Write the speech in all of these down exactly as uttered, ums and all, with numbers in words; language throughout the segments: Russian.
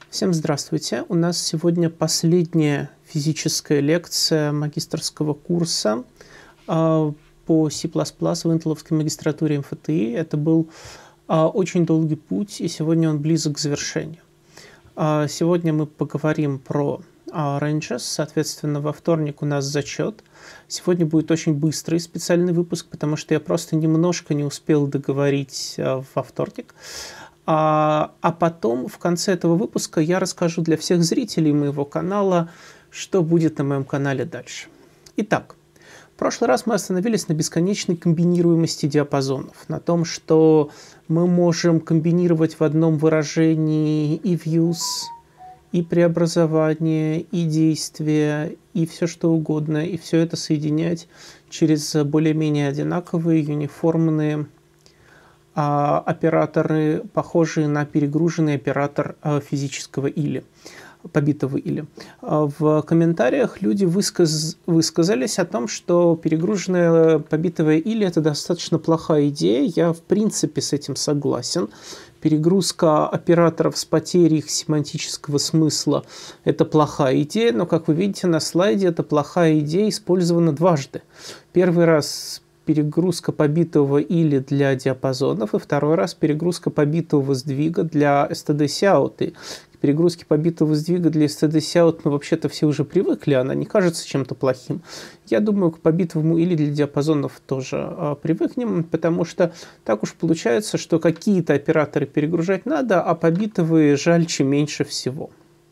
Всем здравствуйте! У нас сегодня последняя физическая лекция магистерского курса э, по C++ в интеловской магистратуре эм эф тэ и. Это был э, очень долгий путь, и сегодня он близок к завершению. Э, сегодня мы поговорим про э, ranges, соответственно, во вторник у нас зачет. Сегодня будет очень быстрый специальный выпуск, потому что я просто немножко не успел договорить э, во вторник. А, а потом, в конце этого выпуска, я расскажу для всех зрителей моего канала, что будет на моем канале дальше. Итак, в прошлый раз мы остановились на бесконечной комбинируемости диапазонов, на том, что мы можем комбинировать в одном выражении и views, и преобразование, и действия, и все что угодно, и все это соединять через более-менее одинаковые, юниформные операторы, похожие на перегруженный оператор физического или, побитого или. В комментариях люди высказ... высказались о том, что перегруженное побитое или – это достаточно плохая идея. Я в принципе с этим согласен. Перегрузка операторов с потерей их семантического смысла – это плохая идея, но, как вы видите на слайде, эта плохая идея использована дважды. Первый раз перегрузка побитого или для диапазонов, и второй раз перегрузка побитого сдвига для std-cout. И к перегрузке побитого сдвига для std-cout мы вообще-то все уже привыкли, она не кажется чем-то плохим. Я думаю, к побитому или для диапазонов тоже а, привыкнем, потому что так уж получается, что какие-то операторы перегружать надо, а побитовые жальче меньше всего.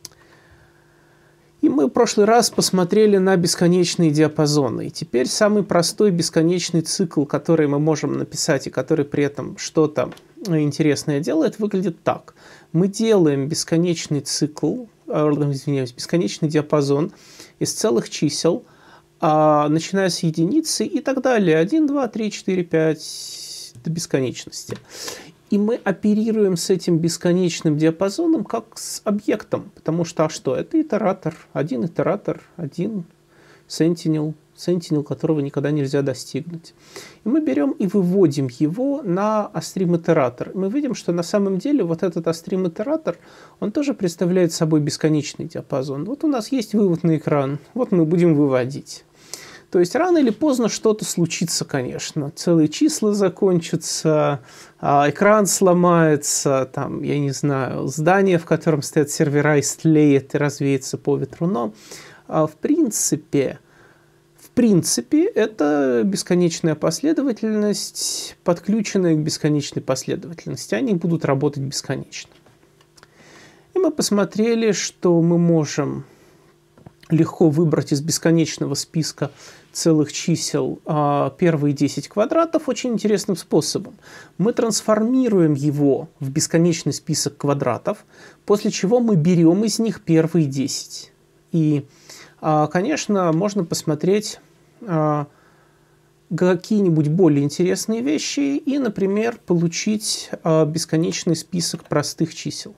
И мы в прошлый раз посмотрели на бесконечные диапазоны. И теперь самый простой бесконечный цикл, который мы можем написать и который при этом что-то интересное делает, выглядит так. Мы делаем бесконечный цикл, извиняюсь, бесконечный диапазон из целых чисел, начиная с единицы и так далее. один, два, три, четыре, пять до бесконечности. И мы оперируем с этим бесконечным диапазоном как с объектом, потому что а что? Это итератор, один итератор, один sentinel, sentinel, которого никогда нельзя достигнуть. И мы берем и выводим его на острим-итератор. Мы видим, что на самом деле вот этот острим-итератор, он тоже представляет собой бесконечный диапазон. Вот у нас есть вывод на экран, вот мы будем выводить. То есть рано или поздно что-то случится, конечно. Целые числа закончатся, экран сломается, там, я не знаю, здание, в котором стоят сервера, истлеет и развеется по ветру. Но в принципе, в принципе, это бесконечная последовательность, подключенная к бесконечной последовательности. Они будут работать бесконечно. И мы посмотрели, что мы можем легко выбрать из бесконечного списка целых чисел а, первые десять квадратов очень интересным способом. Мы трансформируем его в бесконечный список квадратов, после чего мы берем из них первые десять. И, а, конечно, можно посмотреть а, какие-нибудь более интересные вещи и, например, получить а, бесконечный список простых чисел.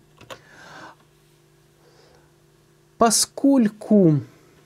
Поскольку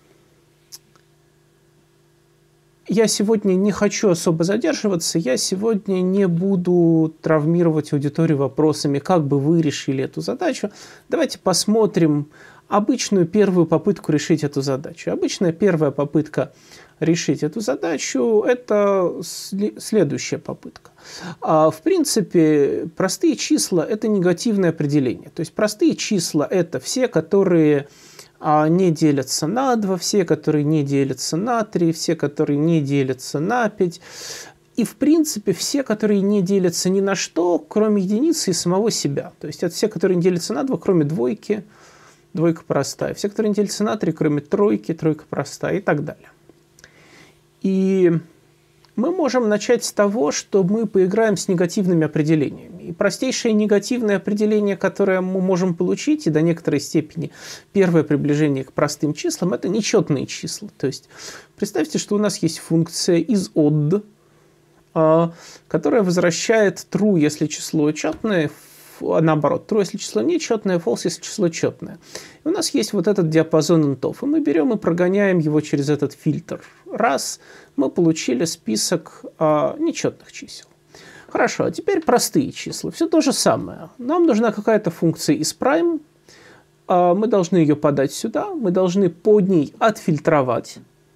я сегодня не хочу особо задерживаться, я сегодня не буду травмировать аудиторию вопросами, как бы вы решили эту задачу. Давайте посмотрим обычную первую попытку решить эту задачу. Обычная первая попытка решить эту задачу – это следующая попытка. В принципе, простые числа – это негативное определение. То есть простые числа – это все, которые не делятся на два, все, которые не делятся на три, все, которые не делятся на пять. И, в принципе, все, которые не делятся ни на что, кроме единицы и самого себя. То есть это все, которые не делятся на два, кроме двойки, двойка простая. Все, которые не делятся на три, кроме тройки, тройка простая и так далее. И мы можем начать с того, что мы поиграем с негативными определениями. И простейшее негативное определение, которое мы можем получить, и до некоторой степени первое приближение к простым числам, это нечетные числа. То есть представьте, что у нас есть функция из odd, которая возвращает true, если число четное, наоборот, true, если число нечетное, false, если число четное. И у нас есть вот этот диапазон интов, и мы берем и прогоняем его через этот фильтр. Раз, мы получили список а, нечетных чисел. Хорошо, а теперь простые числа. Все то же самое. Нам нужна какая-то функция из prime, мы должны ее подать сюда, мы должны под ней отфильтровать.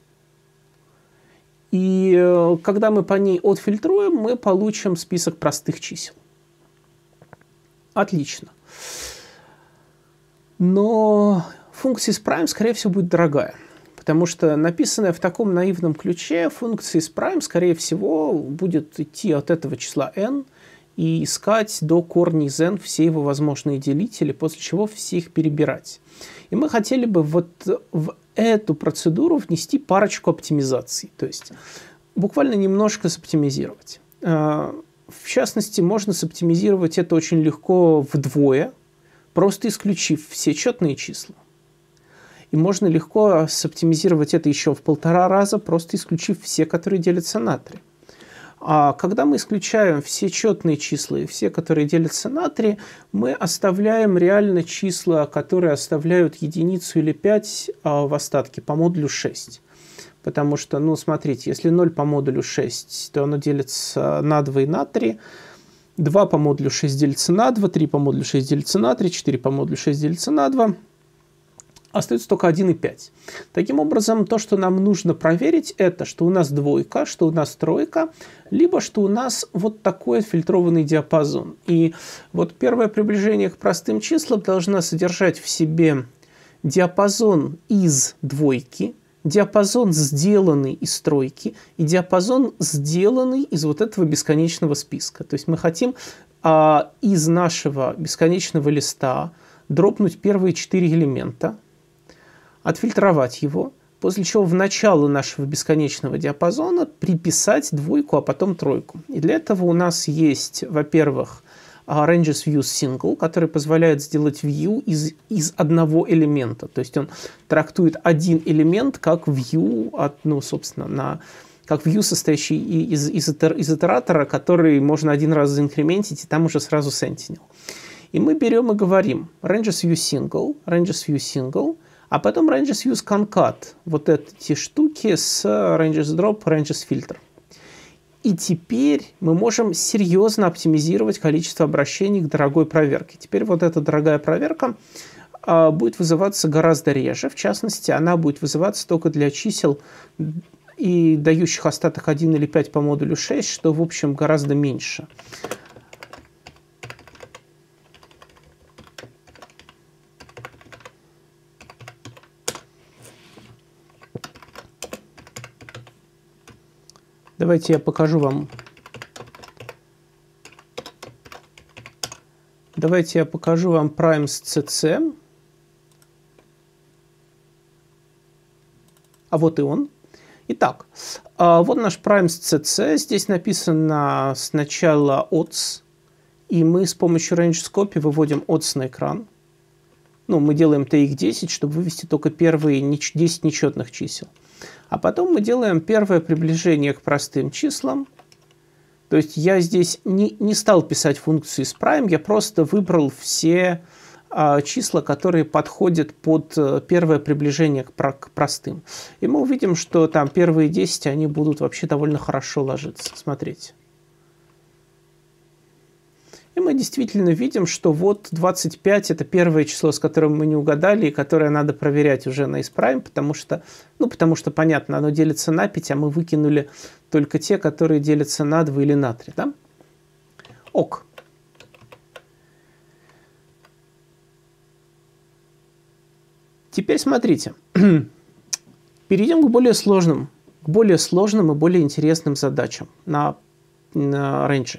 И когда мы по ней отфильтруем, мы получим список простых чисел. Отлично. Но функция isPrime, скорее всего, будет дорогая. Потому что написанная в таком наивном ключе функция isPrime, скорее всего, будет идти от этого числа n и искать до корня из n все его возможные делители, после чего все их перебирать. И мы хотели бы вот в эту процедуру внести парочку оптимизаций. То есть буквально немножко соптимизировать. В частности, можно соптимизировать это очень легко вдвое, просто исключив все четные числа. И можно легко соптимизировать это еще в полтора раза, просто исключив все, которые делятся на три. А когда мы исключаем все четные числа и все, которые делятся на три, мы оставляем реально числа, которые оставляют единицу или пять в остатке по модулю шесть. Потому что, ну, смотрите, если ноль по модулю шесть, то оно делится на два и на три. два по модулю шесть делится на два, три по модулю шесть делится на три, четыре по модулю шесть делится на два. Остается только один и пять. Таким образом, то, что нам нужно проверить, это, что у нас двойка, что у нас тройка, либо что у нас вот такой фильтрованный диапазон. И вот первое приближение к простым числам должна содержать в себе диапазон из двойки, диапазон, сделанный из тройки, и диапазон, сделанный из вот этого бесконечного списка. То есть мы хотим а, из нашего бесконечного листа дропнуть первые четыре элемента, отфильтровать его, после чего в начало нашего бесконечного диапазона приписать двойку, а потом тройку. И для этого у нас есть, во-первых, ranges view single, который позволяет сделать view из, из одного элемента. То есть он трактует один элемент как view, от, ну, собственно, на, как view, состоящий из, из, из итератора, который можно один раз заинкрементить, и там уже сразу sentinel. И мы берем и говорим ranges view single, ranges view single, а потом ranges use concat, вот эти штуки с ranges drop, ranges filter. И теперь мы можем серьезно оптимизировать количество обращений к дорогой проверке. Теперь вот эта дорогая проверка а, будет вызываться гораздо реже. В частности, она будет вызываться только для чисел, и дающих остаток один или пять по модулю шесть, что, в общем, гораздо меньше. Давайте я покажу вам. Давайте я покажу вам primes си си. А вот и он. Итак, вот наш primes си си. Здесь написано сначала odds, и мы с помощью range-scopy выводим odds на экран. Ну, мы делаем ти икс десять, чтобы вывести только первые десять нечетных чисел. А потом мы делаем первое приближение к простым числам. То есть я здесь не, не стал писать функцию isPrime, я просто выбрал все а, числа, которые подходят под а, первое приближение к, про, к простым. И мы увидим, что там первые десять, они будут вообще довольно хорошо ложиться. Смотрите. И мы действительно видим, что вот двадцать пять – это первое число, с которым мы не угадали, и которое надо проверять уже на isPrime, потому что, ну, потому что, понятно, оно делится на пять, а мы выкинули только те, которые делятся на два или на три. Да? Ок. Теперь смотрите. Перейдем к более сложным, к более сложным и более интересным задачам на, на рейнже.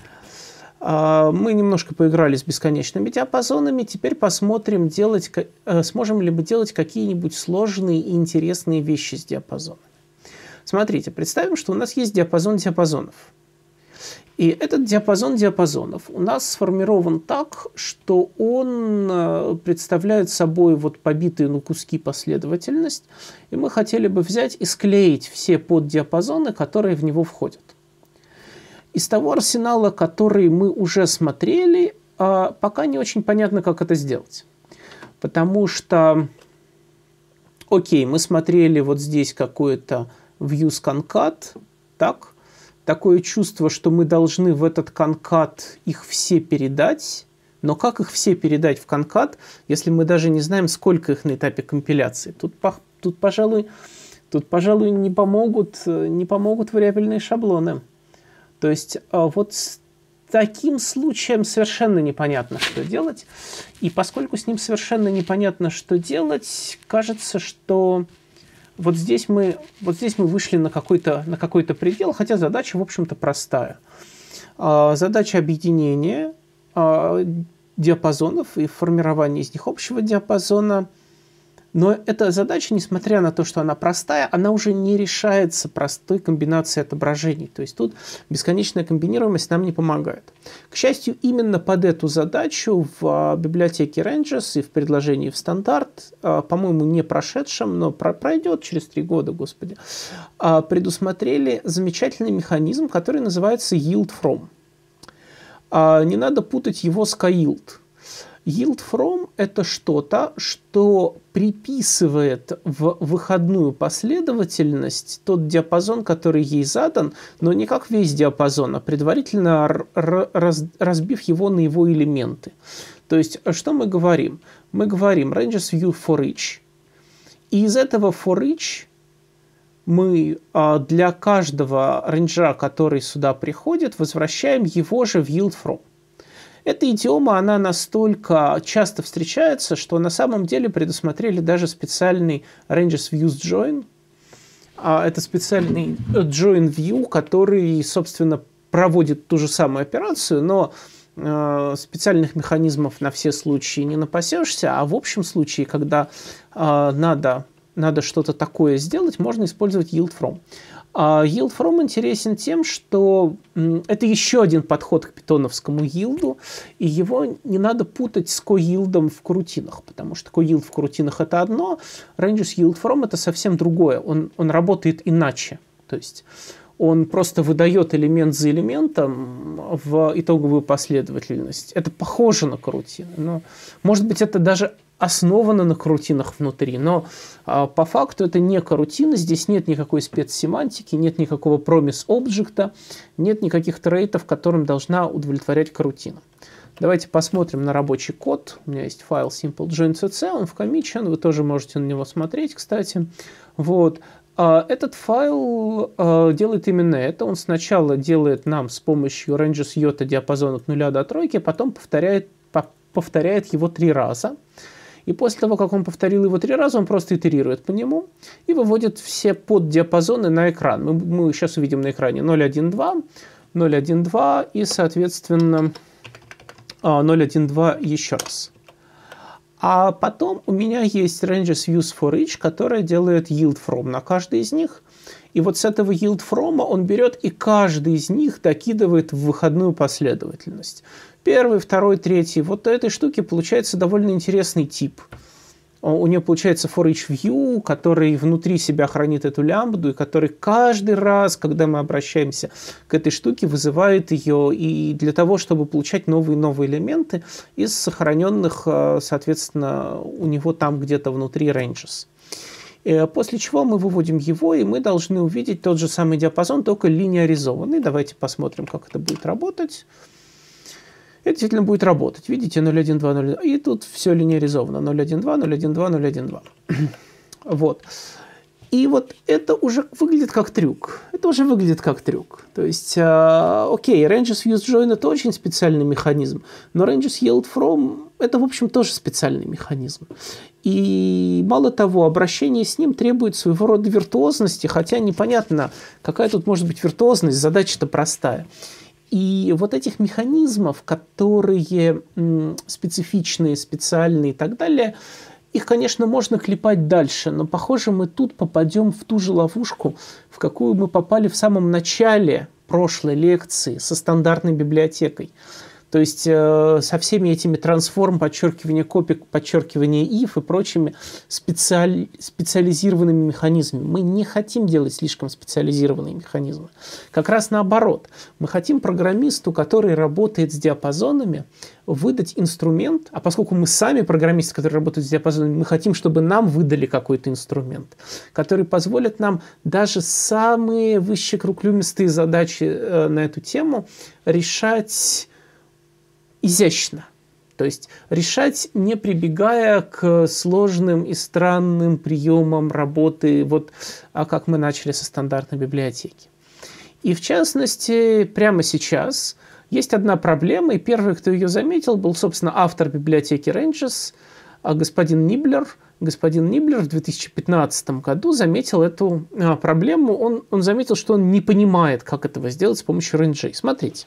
Мы немножко поиграли с бесконечными диапазонами. Теперь посмотрим, делать, сможем ли мы делать какие-нибудь сложные и интересные вещи с диапазонами. Смотрите, представим, что у нас есть диапазон диапазонов. И этот диапазон диапазонов у нас сформирован так, что он представляет собой вот побитую на куски последовательность. И мы хотели бы взять и склеить все поддиапазоны, которые в него входят. Из того арсенала, который мы уже смотрели, пока не очень понятно, как это сделать. Потому что, окей, мы смотрели вот здесь какое-то views concat, так? Такое чувство, что мы должны в этот concat их все передать, Но как их все передать в конкат, если мы даже не знаем, сколько их на этапе компиляции? Тут, тут, пожалуй, тут, пожалуй, не помогут, не помогут вариабельные шаблоны. То есть вот с таким случаем совершенно непонятно, что делать. И поскольку с ним совершенно непонятно, что делать, кажется, что вот здесь мы, вот здесь мы вышли на какой-то, на какой-то предел, хотя задача, в общем-то, простая. Задача объединения диапазонов и формирования из них общего диапазона. Но эта задача, несмотря на то, что она простая, она уже не решается простой комбинацией отображений. То есть тут бесконечная комбинируемость нам не помогает. К счастью, именно под эту задачу в библиотеке Ranges и в предложении в стандарт, по-моему, не прошедшем, но пройдет через три года, господи, предусмотрели замечательный механизм, который называется yield from. Не надо путать его с kyield. Yield from – это что-то, что приписывает в выходную последовательность тот диапазон, который ей задан, но не как весь диапазон, а предварительно раз, разбив его на его элементы. То есть, что мы говорим? Мы говорим ranges view for each, и из этого for each мы для каждого рейнджа, который сюда приходит, возвращаем его же в yield from. Эта идиома, она настолько часто встречается, что на самом деле предусмотрели даже специальный ranges views join. Это специальный join view, который, собственно, проводит ту же самую операцию, но специальных механизмов на все случаи не напасешься, а в общем случае, когда надо, надо что-то такое сделать, можно использовать yield from. Yield from интересен тем, что это еще один подход к питоновскому yield, и его не надо путать с co-yield в корутинах, потому что co-yield в корутинах это одно, ranges yield from это совсем другое, он, он работает иначе, то есть он просто выдает элемент за элементом в итоговую последовательность. Это похоже на корутины, но, может быть, это даже основано на корутинах внутри, но а, по факту это не корутины, здесь нет никакой спецсемантики, нет никакого промис-объекта, нет никаких трейтов, которым должна удовлетворять корутина. Давайте посмотрим на рабочий код. У меня есть файл simplejoin.cc, он в commission, вы тоже можете на него смотреть, кстати. Вот. А, этот файл а, делает именно это. Он сначала делает нам с помощью ranges йота диапазон от нуля до тройки, потом повторяет, по, повторяет его три раза. И после того, как он повторил его три раза, он просто итерирует по нему и выводит все поддиапазоны на экран. Мы, мы сейчас увидим на экране ноль один два, ноль один два и, соответственно, ноль один два еще раз. А потом у меня есть ranges views for each, которая делает yield from на каждый из них. И вот с этого yield from он берет и каждый из них докидывает в выходную последовательность. Первый, второй, третий. Вот у этой штуки получается довольно интересный тип. У нее получается for each view, который внутри себя хранит эту лямбду, и который каждый раз, когда мы обращаемся к этой штуке, вызывает ее и для того, чтобы получать новые и новые элементы из сохраненных, соответственно, у него там где-то внутри ranges. После чего мы выводим его, и мы должны увидеть тот же самый диапазон, только линеаризованный. Давайте посмотрим, как это будет работать. Это действительно будет работать. Видите, ноль один два, ноль один два. И тут все линеаризовано. ноль один два, ноль один два, ноль один два. Вот. И вот это уже выглядит как трюк. Это уже выглядит как трюк. То есть, э, окей, ranges views join это очень специальный механизм, но ranges yield from это, в общем, тоже специальный механизм. И мало того, обращение с ним требует своего рода виртуозности, хотя непонятно, какая тут может быть виртуозность, задача-то простая. И вот этих механизмов, которые м, специфичные, специальные и так далее, их, конечно, можно клепать дальше, но, похоже, мы тут попадем в ту же ловушку, в какую мы попали в самом начале прошлой лекции со стандартной библиотекой. То есть э, со всеми этими трансформ, подчеркивание копий, подчеркивание if и прочими специаль, специализированными механизмами. Мы не хотим делать слишком специализированные механизмы. Как раз наоборот. Мы хотим программисту, который работает с диапазонами, выдать инструмент, а поскольку мы сами программисты, которые работают с диапазонами, мы хотим, чтобы нам выдали какой-то инструмент, который позволит нам даже самые высококруглюмистые задачи э, на эту тему решать изящно. То есть решать, не прибегая к сложным и странным приемам работы, вот а как мы начали со стандартной библиотеки. И в частности, прямо сейчас есть одна проблема, и первый, кто ее заметил, был, собственно, автор библиотеки Ranges, господин Ниблер. Господин Ниблер в две тысячи пятнадцатом году заметил эту а, проблему. Он, он заметил, что он не понимает, как этого сделать с помощью рейнджей. Смотрите.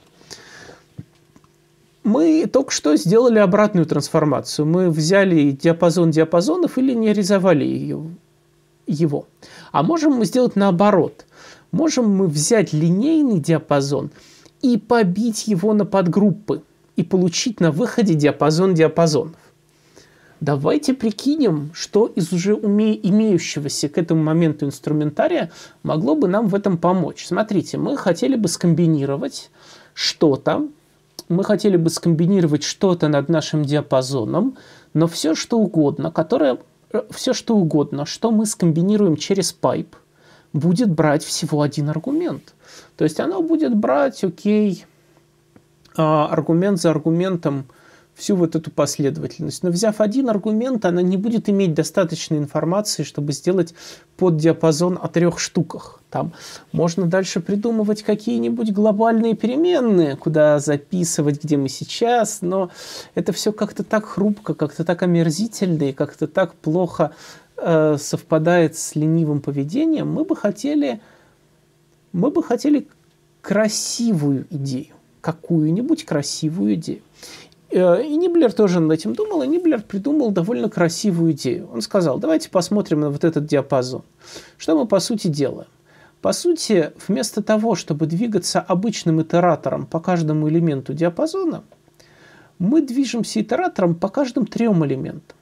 Мы только что сделали обратную трансформацию. Мы взяли диапазон диапазонов и линеаризовали ее, его. А можем мы сделать наоборот. Можем мы взять линейный диапазон и побить его на подгруппы и получить на выходе диапазон диапазонов. Давайте прикинем, что из уже уме... имеющегося к этому моменту инструментария могло бы нам в этом помочь. Смотрите, мы хотели бы скомбинировать что-то, мы хотели бы скомбинировать что-то над нашим диапазоном, но все что угодно, которое, все что угодно, что мы скомбинируем через пайп, будет брать всего один аргумент. То есть оно будет брать, окей, аргумент за аргументом, всю вот эту последовательность. Но взяв один аргумент, она не будет иметь достаточной информации, чтобы сделать поддиапазон о трех штуках. Там можно дальше придумывать какие-нибудь глобальные переменные, куда записывать, где мы сейчас, но это все как-то так хрупко, как-то так омерзительно и как-то так плохо э, совпадает с ленивым поведением. Мы бы хотели, мы бы хотели красивую идею, какую-нибудь красивую идею. И Ниблер тоже над этим думал, и Ниблер придумал довольно красивую идею. Он сказал, давайте посмотрим на вот этот диапазон. Что мы по сути делаем? По сути, вместо того, чтобы двигаться обычным итератором по каждому элементу диапазона, мы движемся итератором по каждым трем элементам.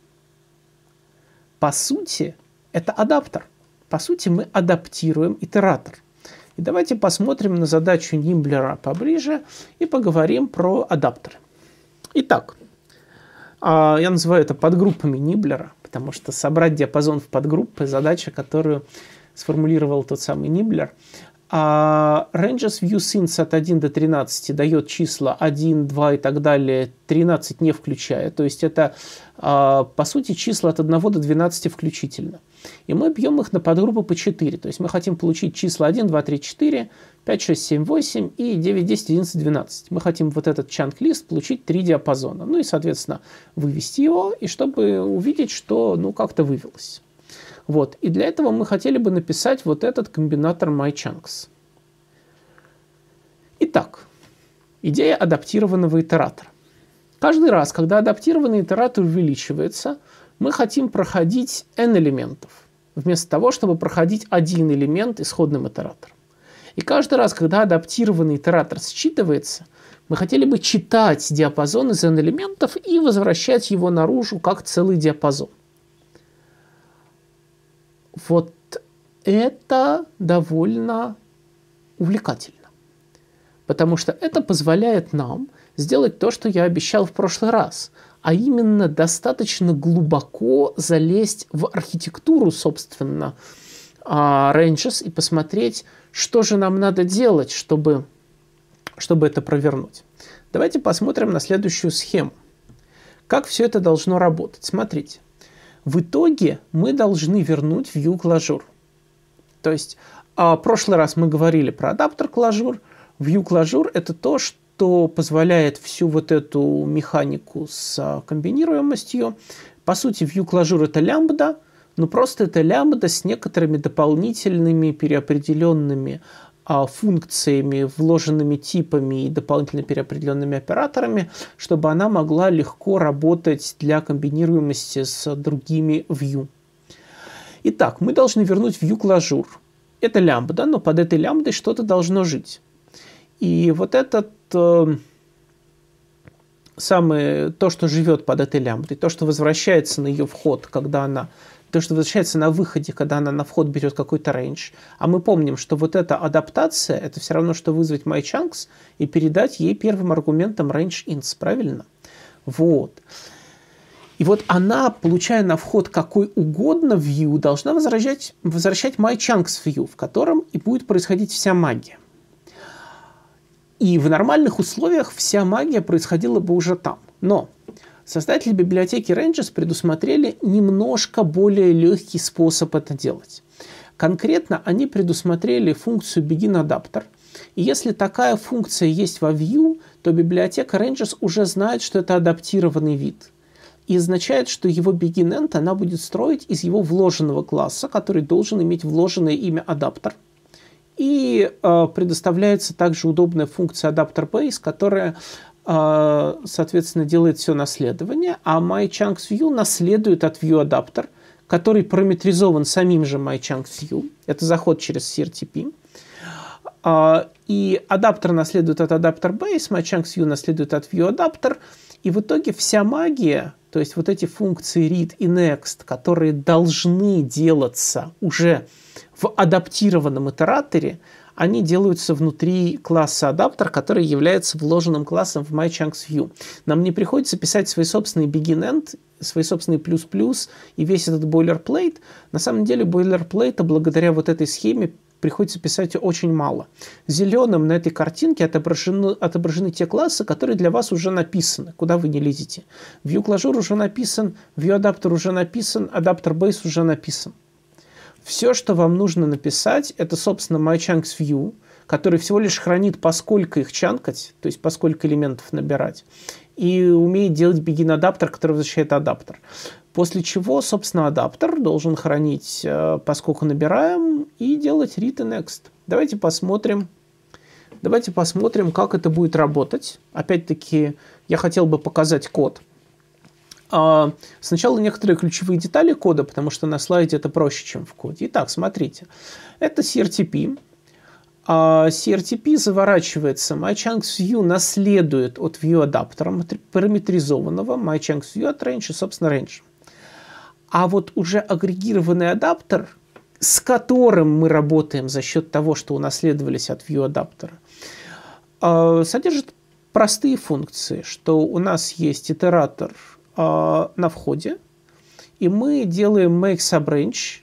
По сути, это адаптер. По сути, мы адаптируем итератор. И давайте посмотрим на задачу Ниблера поближе и поговорим про адаптеры. Итак, я называю это подгруппами Ниблера, потому что собрать диапазон в подгруппы – задача, которую сформулировал тот самый Ниблер. Ranges ViewSynth от один до тринадцати дает числа один, два и так далее, тринадцать не включая. То есть это, по сути, числа от одного до двенадцати включительно. И мы бьем их на подгруппы по четыре. То есть мы хотим получить числа один, два, три, четыре, пять, шесть, семь, восемь и девять, десять, одиннадцать, двенадцать. Мы хотим вот этот чанк-лист получить три диапазона. Ну и, соответственно, вывести его, и чтобы увидеть, что ну как-то вывелось. Вот. И для этого мы хотели бы написать вот этот комбинатор myChunks. Итак, идея адаптированного итератора. Каждый раз, когда адаптированный итератор увеличивается, мы хотим проходить n элементов, вместо того, чтобы проходить один элемент исходным итератором. И каждый раз, когда адаптированный итератор считывается, мы хотели бы читать диапазон из n элементов и возвращать его наружу как целый диапазон. Вот это довольно увлекательно. Потому что это позволяет нам сделать то, что я обещал в прошлый раз, а именно достаточно глубоко залезть в архитектуру, собственно, Ranges и посмотреть, что же нам надо делать, чтобы, чтобы это провернуть. Давайте посмотрим на следующую схему. Как все это должно работать? Смотрите. В итоге мы должны вернуть view-клажур. То есть, в прошлый раз мы говорили про адаптер-клажур. View-клажур – это то, что позволяет всю вот эту механику с комбинируемостью. По сути, view-клажур – это лямбда, но просто это лямбда с некоторыми дополнительными переопределенными функциями, вложенными типами и дополнительно переопределенными операторами, чтобы она могла легко работать для комбинируемости с другими view. Итак, мы должны вернуть view-клажур. Это лямбда, но под этой лямбдой что-то должно жить. И вот этот э, самое, то, что живет под этой лямбдой, то, что возвращается на ее вход, когда она то, что возвращается на выходе, когда она на вход берет какой-то range. А мы помним, что вот эта адаптация, это все равно, что вызвать myChunks и передать ей первым аргументом range_ins, правильно? Вот. И вот она, получая на вход какой угодно view, должна возвращать, возвращать myChunks view, в котором и будет происходить вся магия. И в нормальных условиях вся магия происходила бы уже там. Но Создатели библиотеки Ranges предусмотрели немножко более легкий способ это делать. Конкретно они предусмотрели функцию BeginAdapter. И если такая функция есть во Vue, то библиотека Ranges уже знает, что это адаптированный вид. И означает, что его BeginEnd она будет строить из его вложенного класса, который должен иметь вложенное имя адаптер. И э, предоставляется также удобная функция AdapterBase, которая, э, соответственно, делает все наследование, а MyChunksView наследует от ViewAdapter, который параметризован самим же MyChunksView. Это заход через си ар ти пи. Э, и адаптер наследует от AdapterBase, MyChunksView наследует от ViewAdapter. И в итоге вся магия, то есть вот эти функции read и next, которые должны делаться уже в адаптированном итераторе, они делаются внутри класса адаптер, который является вложенным классом в MyChunksView. Нам не приходится писать свои собственные begin-end, свои собственные плюс-плюс и весь этот boilerplate. На самом деле boilerplate, благодаря вот этой схеме, приходится писать очень мало. Зеленым на этой картинке отображены, отображены те классы, которые для вас уже написаны, куда вы не лезете. ViewClojure уже написан, ViewAdapter уже написан, AdapterBase уже написан. Все, что вам нужно написать, это, собственно, MyChunksView, который всего лишь хранит, поскольку их чанкать, то есть поскольку элементов набирать, и умеет делать BeginAdapter, который возвращает адаптер. После чего, собственно, адаптер должен хранить, поскольку набираем, и делать read и next. Давайте посмотрим, давайте посмотрим, как это будет работать. Опять-таки, я хотел бы показать код. Сначала некоторые ключевые детали кода, потому что на слайде это проще, чем в коде. Итак, смотрите. Это си ар ти пи. си ар ти пи заворачивается, MyChunksView наследует от ViewAdapter параметризованного, MyChunksView от range и, собственно, range. А вот уже агрегированный адаптер, с которым мы работаем за счет того, что унаследовались от ViewAdapter, содержит простые функции, что у нас есть итератор на входе, и мы делаем makeSubRange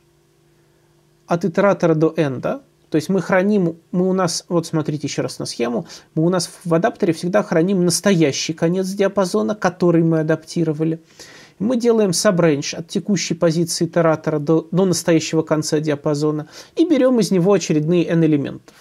от итератора до энда. То есть мы храним, мы у нас, вот смотрите еще раз на схему, мы у нас в адаптере всегда храним настоящий конец диапазона, который мы адаптировали. Мы делаем subrange от текущей позиции итератора до, до настоящего конца диапазона и берем из него очередные n элементов.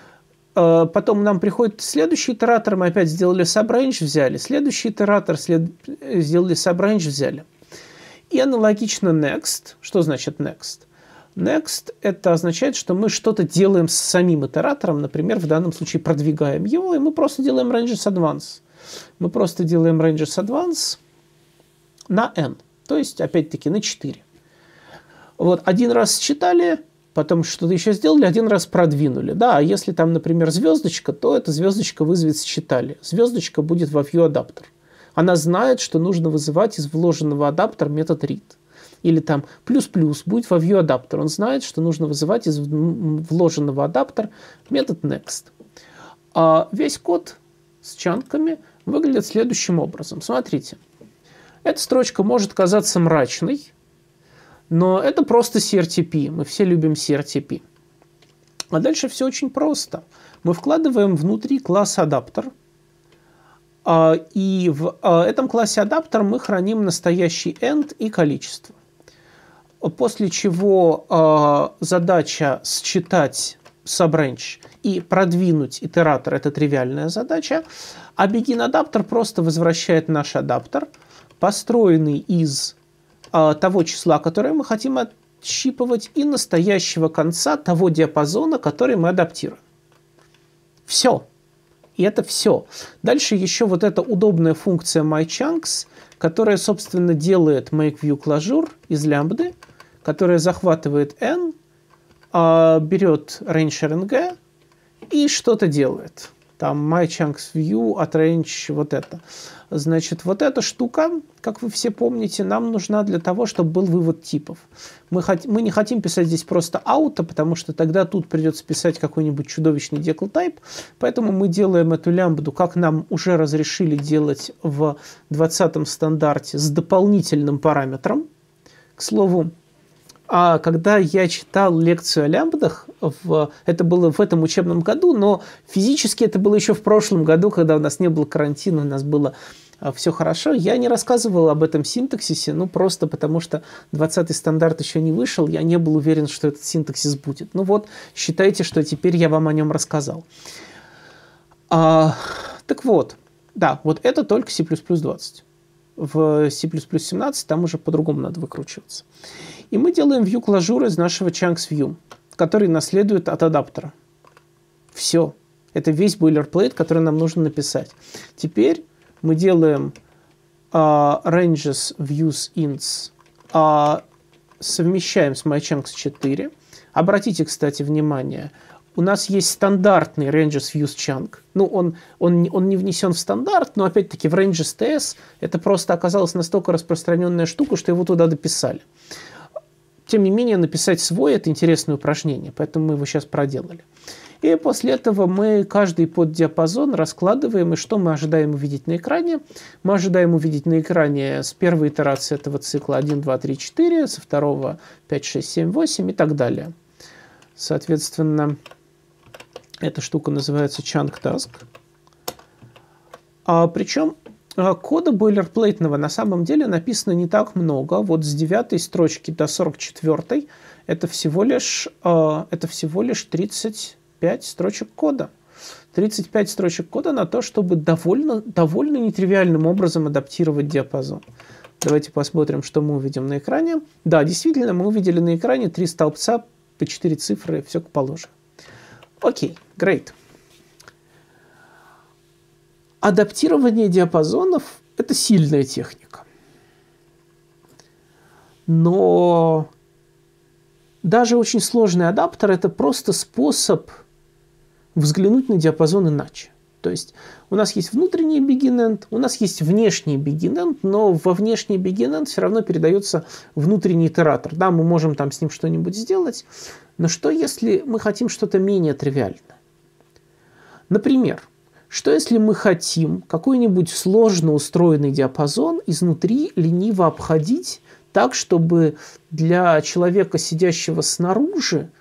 Потом нам приходит следующий итератор, мы опять сделали subrange, взяли. Следующий итератор, след... сделали subrange, взяли. И аналогично next. Что значит next? Next это означает, что мы что-то делаем с самим итератором, например, в данном случае продвигаем его, и мы просто делаем ranges advance. Мы просто делаем ranges advance на n, то есть опять-таки на четыре. Вот один раз считали, потом что-то еще сделали, один раз продвинули. Да, а если там, например, звездочка, то эта звездочка вызовет считали. Звездочка будет во ViewAdapter. Она знает, что нужно вызывать из вложенного адаптера метод read. Или там плюс-плюс будет во ViewAdapter. Он знает, что нужно вызывать из вложенного адаптера метод next. А весь код с чанками выглядит следующим образом. Смотрите. Эта строчка может казаться мрачной, но это просто си ар ти пи. Мы все любим си ар ти пи. А дальше все очень просто. Мы вкладываем внутри класс адаптер. И в этом классе адаптер мы храним настоящий end и количество. После чего задача считать subrange и продвинуть итератор – это тривиальная задача. А BeginAdapter просто возвращает наш адаптер, построенный из а, того числа, которое мы хотим отщипывать, и настоящего конца того диапазона, который мы адаптируем. Все. И это все. Дальше еще вот эта удобная функция MyChunks, которая, собственно, делает makeViewClojure из лямбды, которая захватывает n, а, берет range.rng и что-то делает. Там MyChunksView от range вот это. Значит, вот эта штука, как вы все помните, нам нужна для того, чтобы был вывод типов. Мы, хот... мы не хотим писать здесь просто auto, потому что тогда тут придется писать какой-нибудь чудовищный decl-type. Поэтому мы делаем эту лямбду, как нам уже разрешили делать в двадцатом стандарте, с дополнительным параметром. К слову, а когда я читал лекцию о лямбдах, в, это было в этом учебном году, но физически это было еще в прошлом году, когда у нас не было карантина, у нас было все хорошо. Я не рассказывал об этом синтаксисе, ну просто потому что двадцатый стандарт еще не вышел, я не был уверен, что этот синтаксис будет. Ну вот, считайте, что теперь я вам о нем рассказал. А, так вот, да, вот это только си плюс плюс двадцать. В си плюс плюс семнадцать там уже по-другому надо выкручиваться. И мы делаем view closure из нашего chunks view, который наследует от адаптера. Все. Это весь boilerplate, который нам нужно написать. Теперь мы делаем uh, ranges views ints, uh, совмещаем с mychunks четыре. Обратите, кстати, внимание, у нас есть стандартный ranges views chunk. Ну, он, он, он не внесен в стандарт, но опять-таки в ranges ти эс это просто оказалась настолько распространенная штука, что его туда дописали. Тем не менее, написать свой – это интересное упражнение, поэтому мы его сейчас проделали. И после этого мы каждый поддиапазон раскладываем, и что мы ожидаем увидеть на экране? Мы ожидаем увидеть на экране с первой итерации этого цикла один, два, три, четыре, со второго пять, шесть, семь, восемь и так далее. Соответственно, эта штука называется chunk task. А, причем кода бойлерплейтного на самом деле написано не так много. Вот с девятой строчки до сорок четвёртой это всего лишь, это всего лишь тридцать пять строчек кода. тридцать пять строчек кода на то, чтобы довольно, довольно нетривиальным образом адаптировать диапазон. Давайте посмотрим, что мы увидим на экране. Да, действительно, мы увидели на экране три столбца по четыре цифры, все как положено. Окей, great. Адаптирование диапазонов – это сильная техника. Но даже очень сложный адаптер – это просто способ взглянуть на диапазон иначе. То есть у нас есть внутренний begin-end, у нас есть внешний begin-end, но во внешний begin-end все равно передается внутренний итератор. Да, мы можем там с ним что-нибудь сделать, но что если мы хотим что-то менее тривиальное? Например, что если мы хотим какой-нибудь сложно устроенный диапазон изнутри лениво обходить так, чтобы для человека, сидящего снаружи,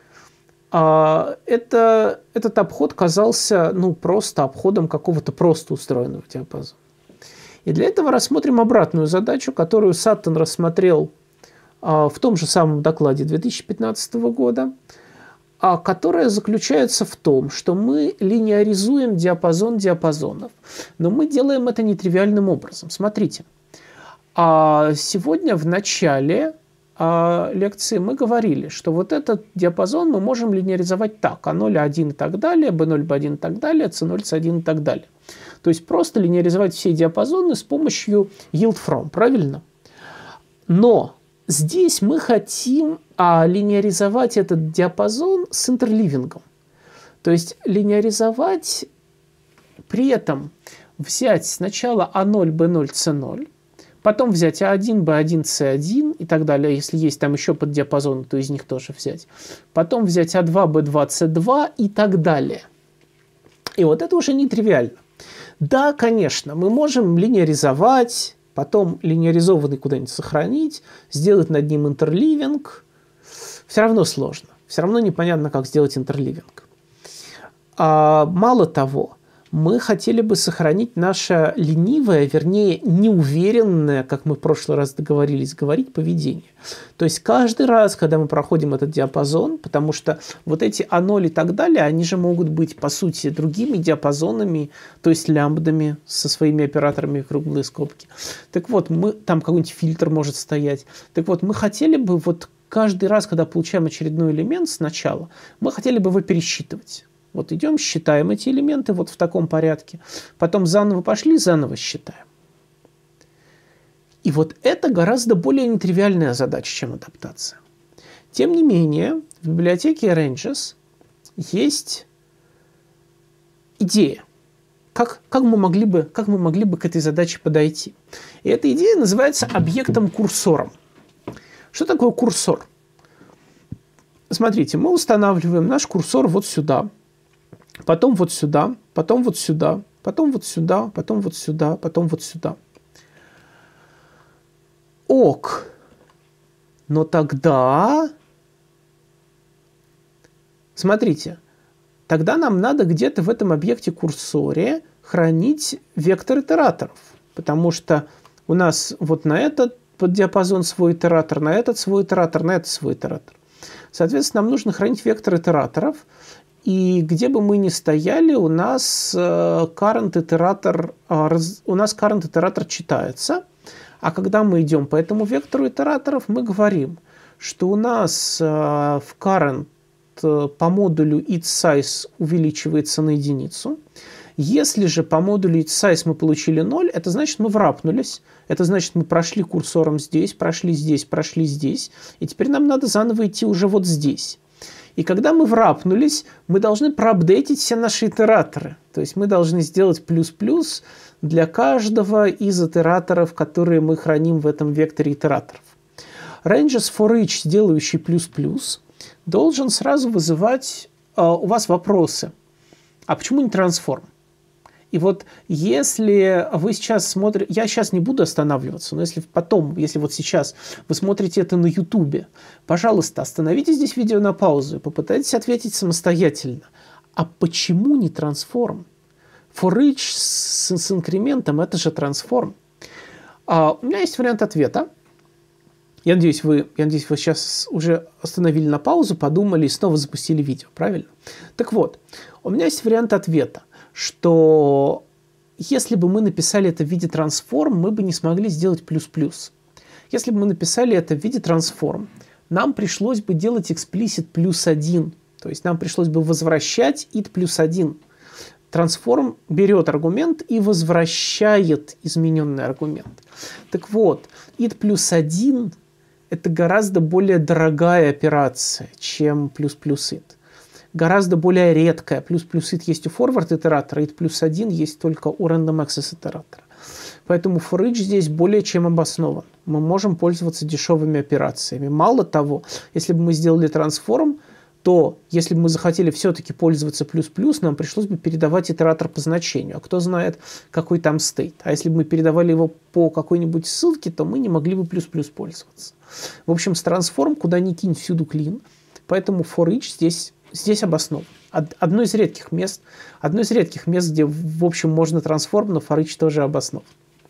это, этот обход казался ну, просто обходом какого-то просто устроенного диапазона. И для этого рассмотрим обратную задачу, которую Саттон рассмотрел в том же самом докладе две тысячи пятнадцатого года, которая заключается в том, что мы линеаризуем диапазон диапазонов, но мы делаем это нетривиальным образом. Смотрите, сегодня в начале лекции мы говорили, что вот этот диапазон мы можем линеаризовать так: а ноль, а один и так далее, бэ ноль, бэ один и так далее, цэ ноль, цэ один и так далее. То есть просто линеаризовать все диапазоны с помощью yield from, правильно? Но здесь мы хотим а, линеаризовать этот диапазон с интерливингом. То есть линеаризовать, при этом взять сначала а ноль, бэ ноль, цэ ноль, потом взять а один, бэ один, цэ один и так далее, если есть там еще поддиапазоны, то из них тоже взять. Потом взять а два, бэ два, цэ два и так далее. И вот это уже нетривиально. Да, конечно, мы можем линеаризовать, потом линеаризованный куда-нибудь сохранить, сделать над ним интерливинг. Все равно сложно. Все равно непонятно, как сделать интерливинг. А, мало того, мы хотели бы сохранить наше ленивое, вернее, неуверенное, как мы в прошлый раз договорились говорить, поведение. То есть каждый раз, когда мы проходим этот диапазон, потому что вот эти а ноль и так далее, они же могут быть, по сути, другими диапазонами, то есть лямбдами со своими операторами круглые скобки. Так вот, мы, там какой-нибудь фильтр может стоять. Так вот, мы хотели бы вот каждый раз, когда получаем очередной элемент сначала, мы хотели бы его пересчитывать. Вот идем, считаем эти элементы вот в таком порядке. Потом заново пошли, заново считаем. И вот это гораздо более нетривиальная задача, чем адаптация. Тем не менее, в библиотеке Ranges есть идея, как, как, мы могли бы, как мы могли бы к этой задаче подойти. И эта идея называется объектом-курсором. Что такое курсор? Смотрите, мы устанавливаем наш курсор вот сюда. Потом вот сюда, потом вот сюда, потом вот сюда, потом вот сюда, потом вот сюда. Ок. Но тогда... Смотрите. Тогда нам надо где-то в этом объекте курсоре хранить вектор итераторов. потому что у нас вот на этот диапазон свой итератор, на этот свой итератор, на этот свой итератор. Соответственно, нам нужно хранить вектор итераторов, и где бы мы ни стояли, у нас current итератор, у нас current итератор читается, а когда мы идем по этому вектору итераторов, мы говорим, что у нас в current по модулю itSize увеличивается на единицу. Если же по модулю itSize мы получили ноль, это значит, мы врапнулись. Это значит, мы прошли курсором здесь, прошли здесь, прошли здесь. И теперь нам надо заново идти уже вот здесь. И когда мы врапнулись, мы должны проапдейтить все наши итераторы. То есть мы должны сделать плюс-плюс для каждого из итераторов, которые мы храним в этом векторе итераторов. Ranges for each, делающий плюс-плюс, должен сразу вызывать э, у вас вопросы. А почему не трансформ? И вот если вы сейчас смотрите... Я сейчас не буду останавливаться, но если потом, если вот сейчас вы смотрите это на ютубе, пожалуйста, остановите здесь видео на паузу и попытайтесь ответить самостоятельно. А почему не трансформ? For each с, с инкрементом это же трансформ. А, у меня есть вариант ответа. Я надеюсь, вы, я надеюсь, вы сейчас уже остановили на паузу, подумали и снова запустили видео, правильно? Так вот, у меня есть вариант ответа, что если бы мы написали это в виде трансформ, мы бы не смогли сделать плюс-плюс. Если бы мы написали это в виде трансформ, нам пришлось бы делать explicit плюс один, то есть нам пришлось бы возвращать ит плюс один. Трансформ берет аргумент и возвращает измененный аргумент. Так вот, ит плюс один это гораздо более дорогая операция, чем плюс-плюс ит. Гораздо более редкая. Плюс-плюс ит есть у forward итератора, ит плюс один есть только у random access итератора. Поэтому for each здесь более чем обоснован. Мы можем пользоваться дешевыми операциями. Мало того, если бы мы сделали трансформ, то если бы мы захотели все-таки пользоваться плюс-плюс, нам пришлось бы передавать итератор по значению. А кто знает, какой там стейт. А если бы мы передавали его по какой-нибудь ссылке, то мы не могли бы плюс-плюс пользоваться. В общем, с трансформ куда ни кинь, всюду клин. Поэтому for each здесь, здесь обоснован. Одно из редких мест, одно из редких мест, где, в общем, можно трансформ, но for each тоже обоснован.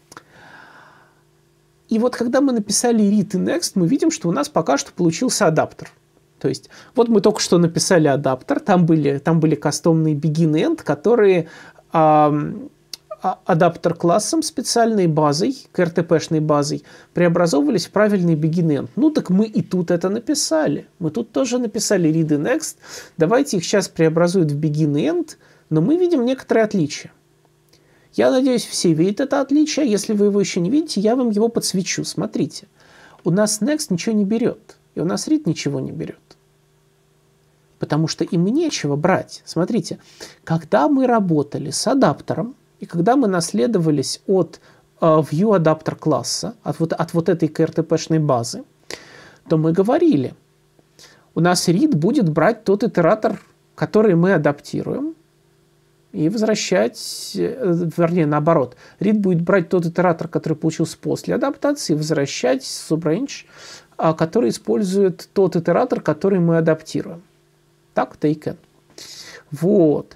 И вот когда мы написали read и next, мы видим, что у нас пока что получился адаптер. То есть, вот мы только что написали адаптер, там были, там были кастомные begin и end, которые э, адаптер классом, специальной базой, кей эр ти пи-шной базой, преобразовывались в правильный begin и end. Ну так мы и тут это написали. Мы тут тоже написали read и next. Давайте их сейчас преобразуют в begin и end, но мы видим некоторые отличия. Я надеюсь, все видят это отличие. Если вы его еще не видите, я вам его подсвечу. Смотрите, у нас next ничего не берет. И у нас read ничего не берет. Потому что им нечего брать. Смотрите, когда мы работали с адаптером, и когда мы наследовались от uh, ViewAdapter класса, от вот, от вот этой кей эр ти пи-шной базы, то мы говорили, у нас read будет брать тот итератор, который мы адаптируем, и возвращать, вернее, наоборот, read будет брать тот итератор, который получился после адаптации, и возвращать subrange, который использует тот итератор, который мы адаптируем. Так, taken. Вот.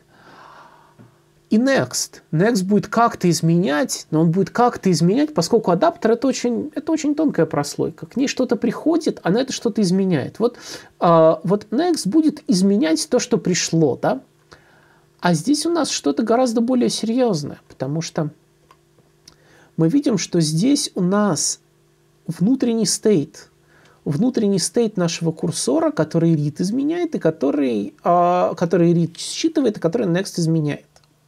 И next. Next будет как-то изменять, но он будет как-то изменять, поскольку адаптер это очень, это очень тонкая прослойка. К ней что-то приходит, она это что-то изменяет. Вот, э, вот next будет изменять то, что пришло, да? А здесь у нас что-то гораздо более серьезное, потому что мы видим, что здесь у нас внутренний стейт, внутренний стейт нашего курсора, который read изменяет, и который, э, который read считывает, и который next изменяет.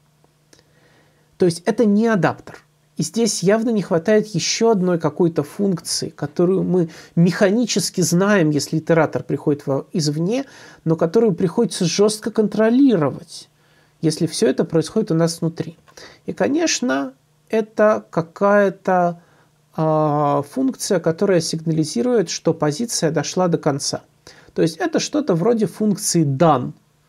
То есть это не адаптер. И здесь явно не хватает еще одной какой-то функции, которую мы механически знаем, если итератор приходит извне, но которую приходится жестко контролировать, если все это происходит у нас внутри. И, конечно, это какая-то э, функция, которая сигнализирует, что позиция дошла до конца. То есть это что-то вроде функции done.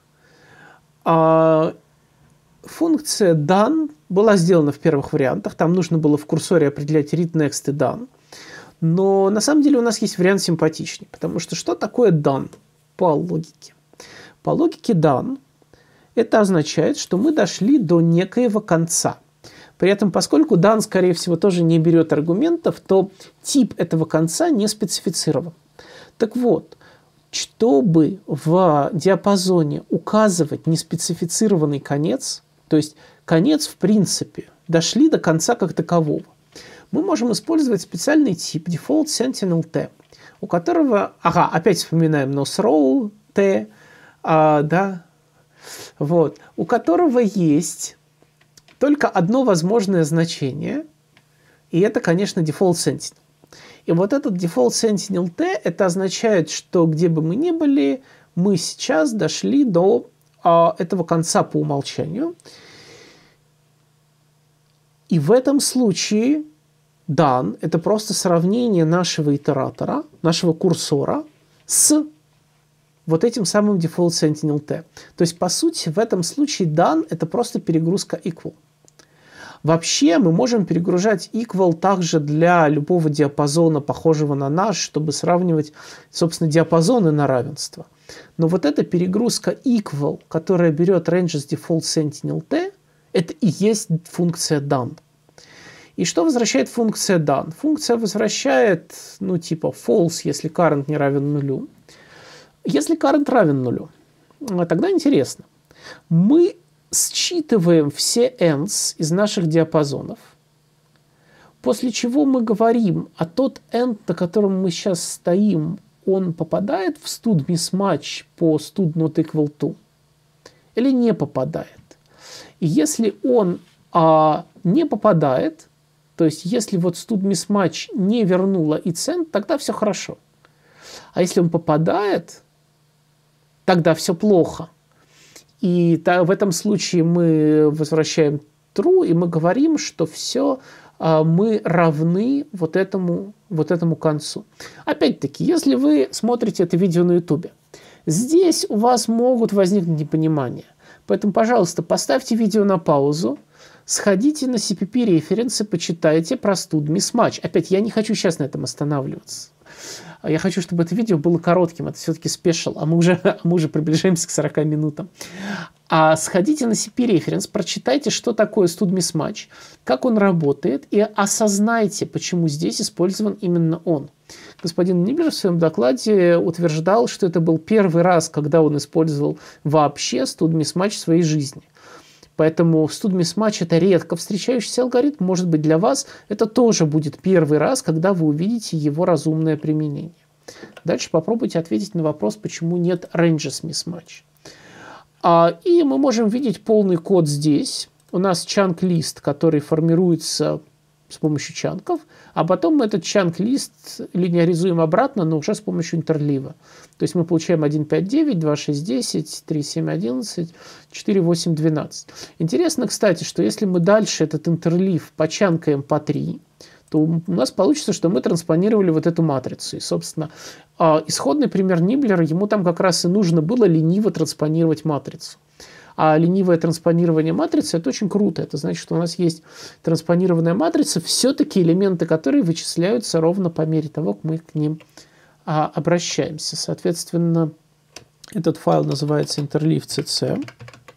Э, функция done была сделана в первых вариантах. Там нужно было в курсоре определять read, next и done. Но на самом деле у нас есть вариант симпатичнее. Потому что что такое done по логике? По логике done это означает, что мы дошли до некоего конца. При этом, поскольку дан, скорее всего, тоже не берет аргументов, то тип этого конца не специфицирован. Так вот, чтобы в диапазоне указывать неспецифицированный конец, то есть конец в принципе, дошли до конца как такового, мы можем использовать специальный тип default sentinel-t, у которого, ага, опять вспоминаем nosrow t, а, да, вот, у которого есть только одно возможное значение, и это, конечно, default sentinel. И вот этот default sentinel-t, это означает, что где бы мы ни были, мы сейчас дошли до а, этого конца по умолчанию. И в этом случае done – это просто сравнение нашего итератора, нашего курсора с вот этим самым default sentinel-t. То есть, по сути, в этом случае done – это просто перегрузка equal. Вообще мы можем перегружать equal также для любого диапазона, похожего на наш, чтобы сравнивать, собственно, диапазоны на равенство. Но вот эта перегрузка equal, которая берет ranges default sentinel-t, это и есть функция done. И что возвращает функция done? Функция возвращает, ну, типа false, если current не равен нулю. Если current равен нулю, тогда интересно. Мы считываем все ends из наших диапазонов, после чего мы говорим, а тот end, на котором мы сейчас стоим, он попадает в stud mismatch по stud not equal to или не попадает. И если он а, не попадает, то есть если вот stud mismatch не вернула its end, тогда все хорошо. А если он попадает, тогда все плохо. И в этом случае мы возвращаем true, и мы говорим, что все, мы равны вот этому, вот этому концу. Опять-таки, если вы смотрите это видео на YouTube, здесь у вас могут возникнуть непонимания. Поэтому, пожалуйста, поставьте видео на паузу, сходите на си пи пи-референсы, почитайте про stud mismatch. Опять, я не хочу сейчас на этом останавливаться. Я хочу, чтобы это видео было коротким, это все-таки спешл, а мы уже, мы уже приближаемся к сорока минутам. А сходите на си пи референс, прочитайте, что такое stud mismatch, как он работает, и осознайте, почему здесь использован именно он. Господин Ниблер в своем докладе утверждал, что это был первый раз, когда он использовал вообще stud mismatch в своей жизни. Поэтому stud mismatch – это редко встречающийся алгоритм. Может быть, для вас это тоже будет первый раз, когда вы увидите его разумное применение. Дальше попробуйте ответить на вопрос, почему нет ranges mismatch. А, и мы можем видеть полный код здесь. У нас chunk-лист, который формируется с помощью чанков, а потом мы этот chunk-лист линеаризуем обратно, но уже с помощью интерлива. То есть мы получаем один пять девять, два шесть десять, три семь одиннадцать, четыре восемь двенадцать. Интересно, кстати, что если мы дальше этот интерлив почанкаем по три, то у нас получится, что мы транспонировали вот эту матрицу. И, собственно, исходный пример Ниблера, ему там как раз и нужно было лениво транспонировать матрицу. А ленивое транспонирование матрицы – это очень круто. Это значит, что у нас есть транспонированная матрица, все-таки элементы которой вычисляются ровно по мере того, как мы к ним а, обращаемся. Соответственно, этот файл называется interleave.cc.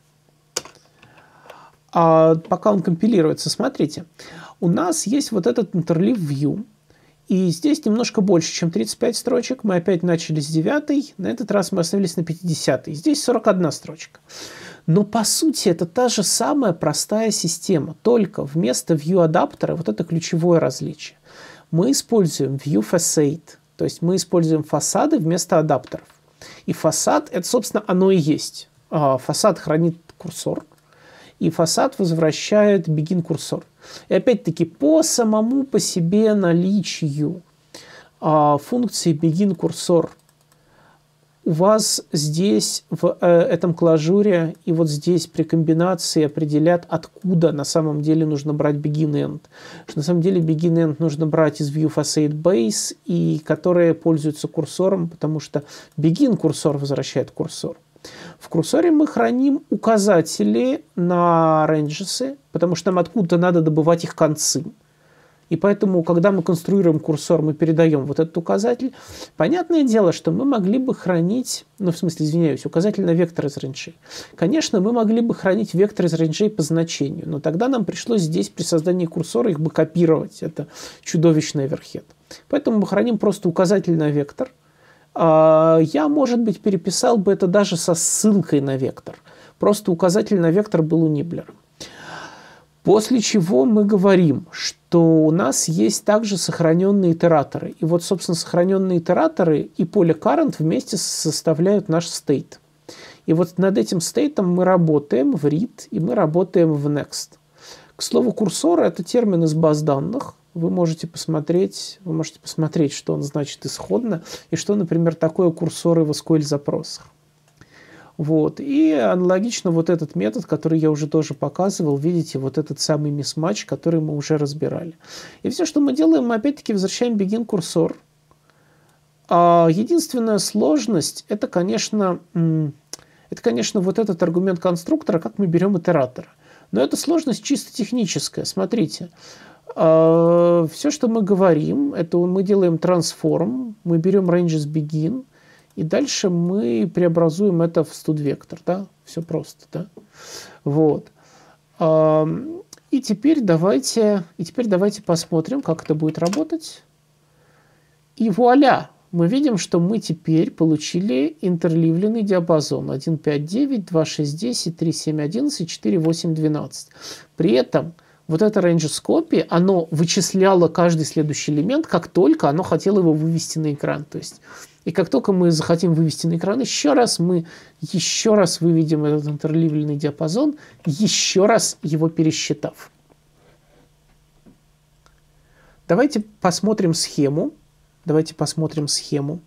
А пока он компилируется, смотрите, у нас есть вот этот interleave view. И здесь немножко больше, чем тридцать пять строчек. Мы опять начали с девятой. На этот раз мы остановились на пятидесятой. Здесь сорок одна строчка. Но по сути это та же самая простая система. Только вместо view адаптера, вот это ключевое различие, мы используем view facade. То есть мы используем фасады вместо адаптеров. И фасад, это, собственно, оно и есть. Фасад хранит курсор. И фасад возвращает begin курсор. И опять-таки по самому по себе наличию а, функции begin курсор у вас здесь в э, этом клажуре и вот здесь при комбинации определят, откуда на самом деле нужно брать begin end. Что на самом деле begin end нужно брать из view facade base, и которые пользуются курсором, потому что begin курсор возвращает курсор. В курсоре мы храним указатели на ranges, потому что нам откуда-то надо добывать их концы. И поэтому, когда мы конструируем курсор, мы передаем вот этот указатель. Понятное дело, что мы могли бы хранить, ну, в смысле, извиняюсь, указатель на вектор из рейнджей. Конечно, мы могли бы хранить вектор из рейнджей по значению, но тогда нам пришлось здесь при создании курсора их бы копировать. Это чудовищный оверхед. Поэтому мы храним просто указатель на вектор. Я, может быть, переписал бы это даже со ссылкой на вектор. Просто указатель на вектор был у Ниблера. После чего мы говорим, что у нас есть также сохраненные итераторы. И вот, собственно, сохраненные итераторы и поле current вместе составляют наш state. И вот над этим стейтом мы работаем в read и мы работаем в next. К слову, курсор – это термин из баз данных. Вы можете посмотреть, вы можете посмотреть, что он значит исходно, и что, например, такое курсоры в эс ку эль-запросах. Вот. И аналогично вот этот метод, который я уже тоже показывал, видите, вот этот самый мисматч, который мы уже разбирали. И все, что мы делаем, мы опять-таки возвращаем begin курсор. А единственная сложность, это, конечно, это, конечно, вот этот аргумент конструктора, как мы берем итератора. Но это сложность чисто техническая. Смотрите. Все, что мы говорим, это мы делаем transform, мы берем ranges begin, и дальше мы преобразуем это в std-вектор, да, все просто, да, вот. И теперь давайте, и теперь давайте посмотрим, как это будет работать. И вуаля, мы видим, что мы теперь получили интерливленный диапазон один пять девять, два шесть десять, три семь одиннадцать, четыре восемь двенадцать. При этом вот это ranges copy, оно вычисляло каждый следующий элемент, как только оно хотело его вывести на экран. То есть, и как только мы захотим вывести на экран еще раз, мы еще раз выведем этот интерливленный диапазон, еще раз его пересчитав. Давайте посмотрим схему. Давайте посмотрим схему.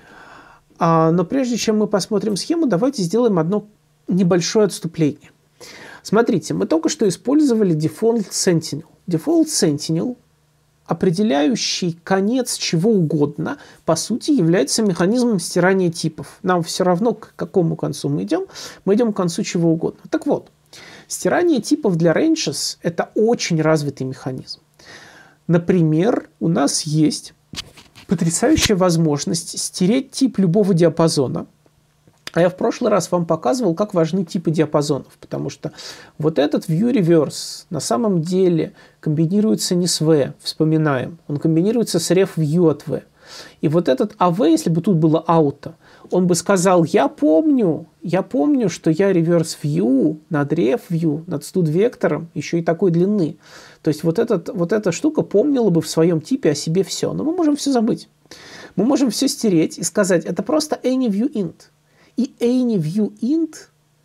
А, но прежде чем мы посмотрим схему, давайте сделаем одно небольшое отступление. Смотрите, мы только что использовали Default Sentinel. Default Sentinel, определяющий конец чего угодно, по сути является механизмом стирания типов. Нам все равно, к какому концу мы идем, мы идем к концу чего угодно. Так вот, стирание типов для ranges – это очень развитый механизм. Например, у нас есть потрясающая возможность стереть тип любого диапазона. А я в прошлый раз вам показывал, как важны типы диапазонов, потому что вот этот view reverse на самом деле комбинируется не с v, вспоминаем, он комбинируется с ref view от v. И вот этот av, если бы тут было auto, он бы сказал, я помню, я помню, что я reverse view над ref view, над std-вектором, еще и такой длины. То есть вот, этот, вот эта штука помнила бы в своем типе о себе все. Но мы можем все забыть. Мы можем все стереть и сказать, это просто AnyViewInt. И AnyViewInt,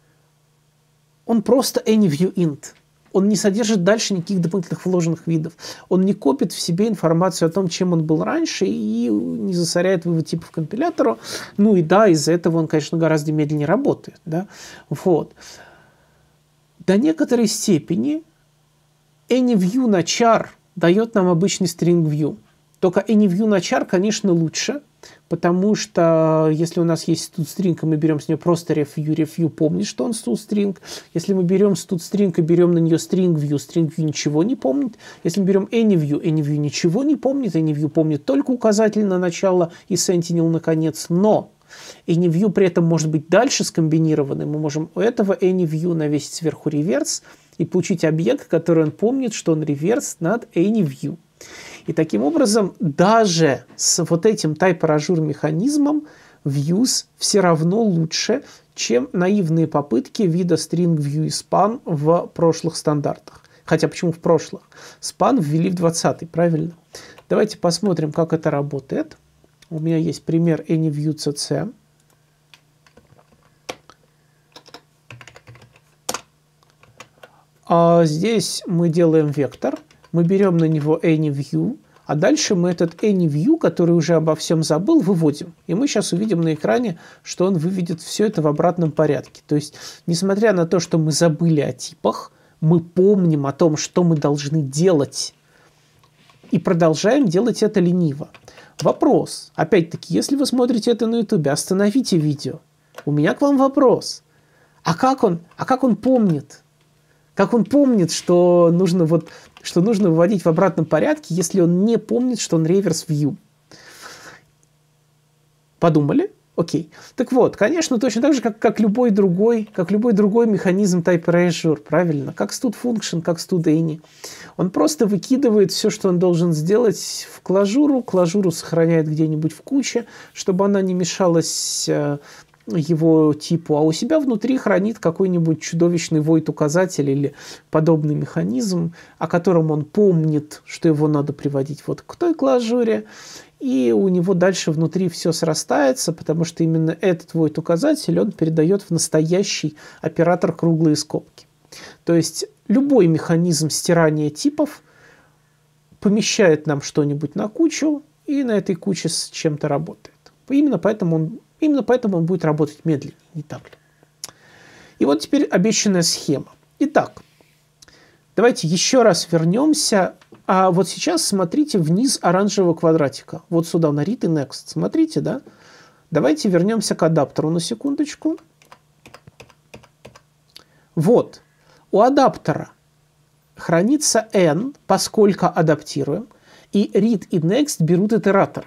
он просто AnyViewInt. Он не содержит дальше никаких дополнительных вложенных видов. Он не копит в себе информацию о том, чем он был раньше, и не засоряет вывод типов компилятору. Ну и да, из-за этого он, конечно, гораздо медленнее работает. Да? Вот. До некоторой степени AnyView на char дает нам обычный string view. Только AnyView на char, конечно, лучше, потому что если у нас есть string, и мы берем с нее просто refview, refview помнит, что он string. Если мы берем string и берем на нее string view, string view ничего не помнит. Если мы берем AnyView, AnyView ничего не помнит, AnyView помнит только указатель на начало и Sentinel на конец, но AnyView при этом может быть дальше скомбинированным. Мы можем у этого AnyView навесить сверху реверс и получить объект, который он помнит, что он реверс над AnyView. И таким образом, даже с вот этим type-arrangeur механизмом views все равно лучше, чем наивные попытки вида string view и span в прошлых стандартах. Хотя почему в прошлых? Span ввели в двадцатый, правильно? Давайте посмотрим, как это работает. У меня есть пример AnyViewCC. А здесь мы делаем вектор, мы берем на него AnyView, а дальше мы этот AnyView, который уже обо всем забыл, выводим. И мы сейчас увидим на экране, что он выведет все это в обратном порядке. То есть, несмотря на то, что мы забыли о типах, мы помним о том, что мы должны делать, и продолжаем делать это лениво. Вопрос. Опять-таки, если вы смотрите это на YouTube, остановите видео. У меня к вам вопрос. А как он, а как он помнит? Как он помнит, что нужно, вот, что нужно выводить в обратном порядке, если он не помнит, что он реверс view? Подумали? Окей. Так вот, конечно, точно так же, как, как, любой другой, как любой другой механизм type erasure, правильно? Как std_function, как std_any. Он просто выкидывает все, что он должен сделать в клажуру, клажуру сохраняет где-нибудь в куче, чтобы она не мешалась его типу, а у себя внутри хранит какой-нибудь чудовищный void-указатель или подобный механизм, о котором он помнит, что его надо приводить вот к той клажуре, и у него дальше внутри все срастается, потому что именно этот void-указатель он передает в настоящий оператор круглые скобки. То есть любой механизм стирания типов помещает нам что-нибудь на кучу, и на этой куче с чем-то работает. Именно поэтому он Именно поэтому он будет работать медленнее, не так ли? И вот теперь обещанная схема. Итак, давайте еще раз вернемся. А вот сейчас смотрите вниз оранжевого квадратика. Вот сюда, на read и next. Смотрите, да? Давайте вернемся к адаптеру на секундочку. Вот. У адаптера хранится n, поскольку адаптируем, и read и next берут итераторы.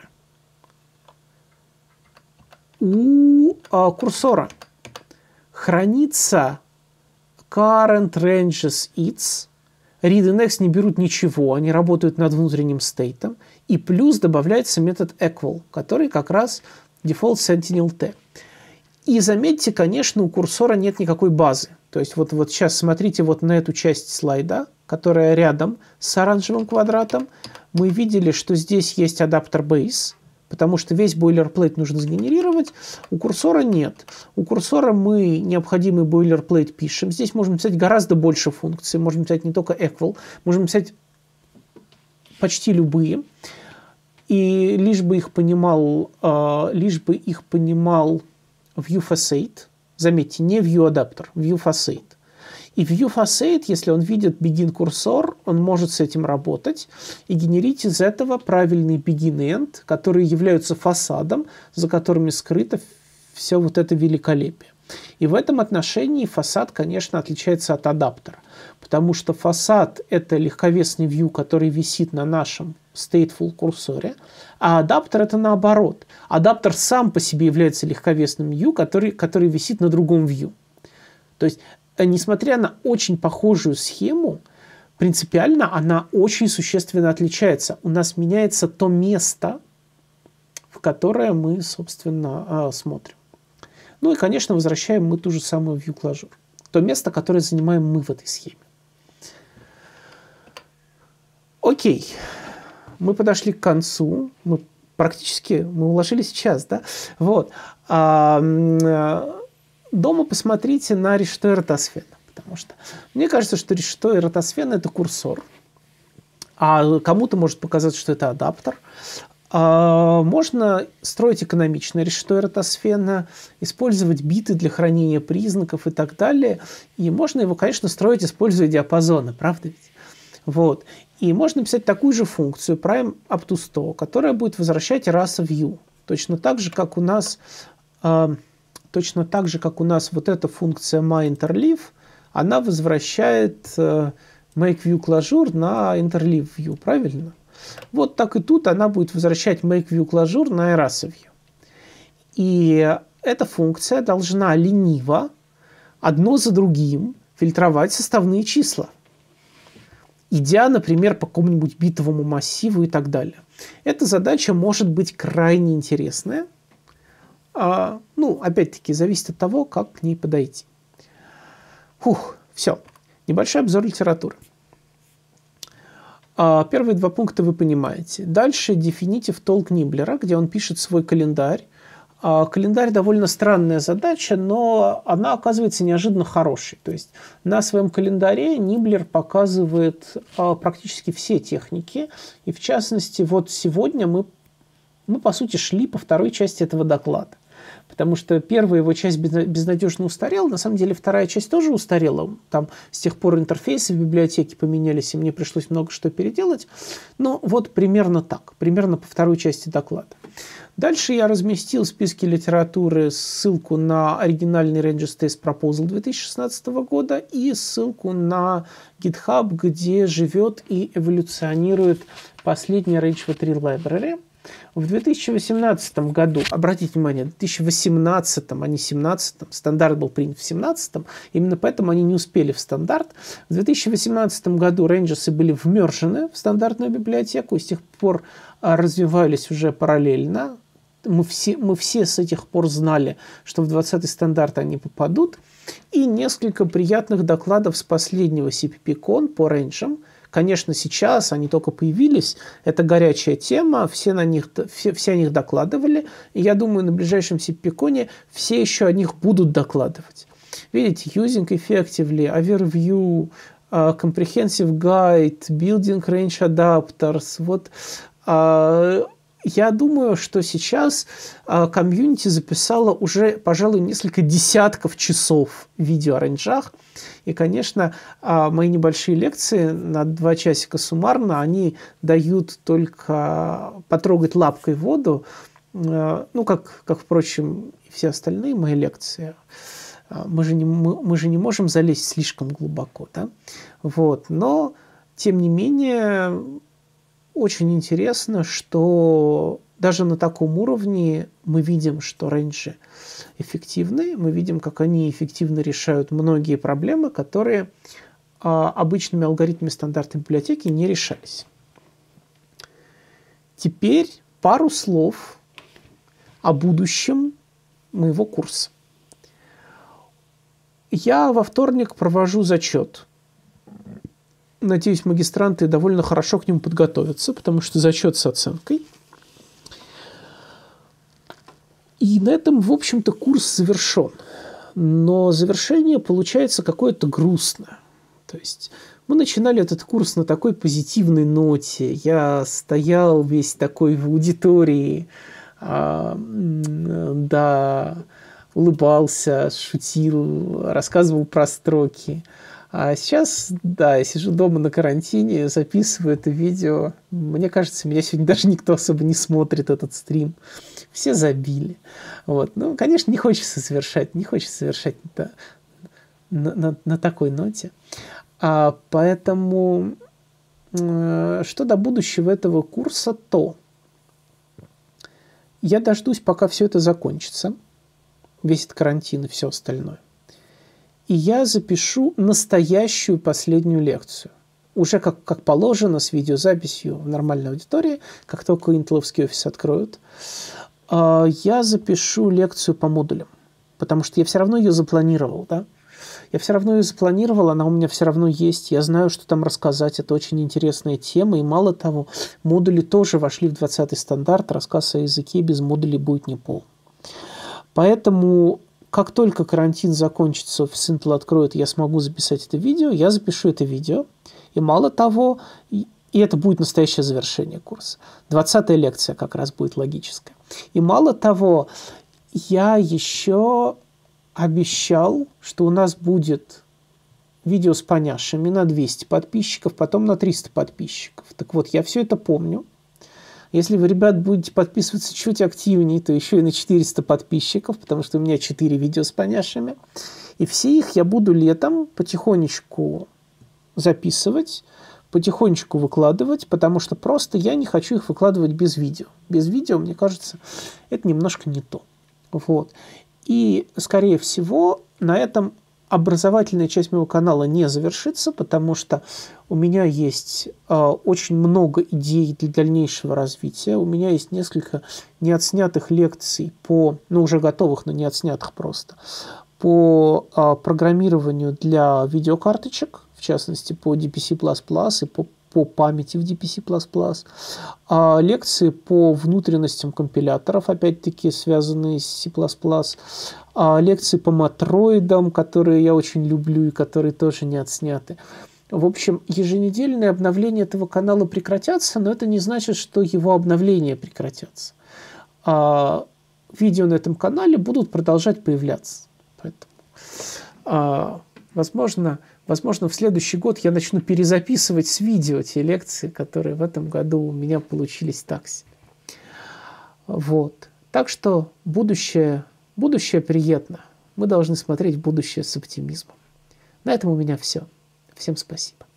У а, курсора хранится current ranges its, read и next не берут ничего, они работают над внутренним стейтом, и плюс добавляется метод equal, который как раз default sentinel-t. И заметьте, конечно, у курсора нет никакой базы. То есть вот, вот сейчас смотрите вот на эту часть слайда, которая рядом с оранжевым квадратом. Мы видели, что здесь есть адаптер base, потому что весь boilerplate нужно сгенерировать. У курсора нет. У курсора мы необходимый boilerplate пишем. Здесь можем писать гораздо больше функций. Можем писать не только equal, можем писать почти любые. И лишь бы их понимал, э, лишь бы их понимал viewFacade. Заметьте, не viewAdapter, viewFacade. И viewFacade, если он видит begin курсор, он может с этим работать и генерить из этого правильный begin-end, которые являются фасадом, за которыми скрыто все вот это великолепие. И в этом отношении фасад, конечно, отличается от адаптера, потому что фасад – это легковесный view, который висит на нашем stateful курсоре, а адаптер – это наоборот. Адаптер сам по себе является легковесным view, который, который висит на другом view. То есть, несмотря на очень похожую схему, принципиально она очень существенно отличается. У нас меняется то место, в которое мы, собственно, смотрим. Ну и, конечно, возвращаем мы ту же самую view-клажур. То место, которое занимаем мы в этой схеме. Окей. Мы подошли к концу. Мы практически мы уложились в час, да? Вот. А, дома посмотрите на решето и ротосфена. Потому что мне кажется, что решето и ротосфена – это курсор. А кому-то может показаться, что это адаптер. Можно строить экономичное решето и ротосфена, использовать биты для хранения признаков и так далее. И можно его, конечно, строить, используя диапазоны, правда ведь? Вот. И можно писать такую же функцию prime up to сто, которая будет возвращать rasa view. Точно так же, как у нас, э, точно так же, как у нас вот эта функция myInterleave, она возвращает э, makeViewClosure на InterleaveView, правильно? Вот так и тут она будет возвращать makeViewClosure на erasAView. И эта функция должна лениво одно за другим фильтровать составные числа, идя, например, по какому-нибудь битовому массиву и так далее. Эта задача может быть крайне интересная. А, ну, опять-таки, зависит от того, как к ней подойти. Фух, все. Небольшой обзор литературы. А, первые два пункта вы понимаете. Дальше definitive толк Ниблера, где он пишет свой календарь. А, календарь довольно странная задача, но она оказывается неожиданно хорошей. То есть на своем календаре Ниблер показывает а, практически все техники. И в частности, вот сегодня мы, мы, по сути, шли по второй части этого доклада. Потому что первая его часть безнадежно устарела, на самом деле вторая часть тоже устарела. Там с тех пор интерфейсы в библиотеке поменялись, и мне пришлось много что переделать. Но вот примерно так, примерно по второй части доклада. Дальше я разместил в списке литературы ссылку на оригинальный Ranges Test Proposal две тысячи шестнадцатого года и ссылку на GitHub, где живет и эволюционирует последняя Range три Library. В две тысячи восемнадцатом году, обратите внимание, в две тысячи восемнадцатом, а не семнадцатом, стандарт был принят в семнадцатом, именно поэтому они не успели в стандарт. В две тысячи восемнадцатом году Ranges были вмержены в стандартную библиотеку, и с тех пор развивались уже параллельно. Мы все, мы все с этих пор знали, что в двадцатый стандарт они попадут. И несколько приятных докладов с последнего си пи пи-кон по рейнджам. Конечно, сейчас они только появились, это горячая тема, все, на них, все, все о них докладывали, и я думаю, на ближайшем си пи пи-коне все еще о них будут докладывать. Видите, Using Effectively, Overview, uh, Comprehensive Guide, Building Range Adapters, вот... Uh, Я думаю, что сейчас э, комьюнити записало уже, пожалуй, несколько десятков часов видео о рейнджах. И, конечно, э, мои небольшие лекции на два часика суммарно, они дают только потрогать лапкой воду, э, ну, как, как, впрочем, и все остальные мои лекции. Э, мы, же не, мы, мы же не можем залезть слишком глубоко, да? Вот. Но, тем не менее... Очень интересно, что даже на таком уровне мы видим, что рейнджи эффективны, мы видим, как они эффективно решают многие проблемы, которые а, обычными алгоритмами стандартной библиотеки не решались. Теперь пару слов о будущем моего курса. Я во вторник провожу зачет. Надеюсь, магистранты довольно хорошо к нему подготовятся, потому что зачет с оценкой. И на этом, в общем-то, курс завершен. Но завершение получается какое-то грустное. То есть мы начинали этот курс на такой позитивной ноте. Я стоял весь такой в аудитории, а, да, улыбался, шутил, рассказывал про строки. А сейчас, да, я сижу дома на карантине, записываю это видео. Мне кажется, меня сегодня даже никто особо не смотрит этот стрим. Все забили. Вот. Ну, конечно, не хочется завершать, не хочется завершать да, на, на, на такой ноте. А, поэтому, э, что до будущего этого курса, то я дождусь, пока все это закончится. Весь этот карантин и все остальное. И я запишу настоящую последнюю лекцию. Уже как, как положено, с видеозаписью в нормальной аудитории, как только интеловский офис откроют, я запишу лекцию по модулям. Потому что я все равно ее запланировал, да? Я все равно ее запланировал, она у меня все равно есть. Я знаю, что там рассказать. Это очень интересная тема. И мало того, модули тоже вошли в двадцатый стандарт. Рассказ о языке без модулей будет неполный. Поэтому... Как только карантин закончится, офис Intel откроет, я смогу записать это видео, я запишу это видео. И мало того, и это будет настоящее завершение курса. двадцатая лекция как раз будет логическая. И мало того, я еще обещал, что у нас будет видео с поняшами на двести подписчиков, потом на триста подписчиков. Так вот, я все это помню. Если вы, ребят, будете подписываться чуть активнее, то еще и на четыреста подписчиков, потому что у меня четыре видео с поняшами. И все их я буду летом потихонечку записывать, потихонечку выкладывать, потому что просто я не хочу их выкладывать без видео. Без видео, мне кажется, это немножко не то. Вот. И, скорее всего, на этом образовательная часть моего канала не завершится, потому что у меня есть э, очень много идей для дальнейшего развития. У меня есть несколько неотснятых лекций по, ну уже готовых, но не отснятых просто, по э, программированию для видеокарточек, в частности по ди пи си плюс плюс и по, по памяти в ди пи си плюс плюс. А лекции по внутренностям компиляторов, опять-таки связанные с си плюс плюс. А лекции по матроидам, которые я очень люблю и которые тоже не отсняты. В общем, еженедельные обновления этого канала прекратятся, но это не значит, что его обновления прекратятся. А видео на этом канале будут продолжать появляться. Поэтому, а, возможно, возможно, в следующий год я начну перезаписывать с видео те лекции, которые в этом году у меня получились так себе. Вот. Так что будущее, будущее приятно. Мы должны смотреть в будущее с оптимизмом. На этом у меня все. Всем спасибо.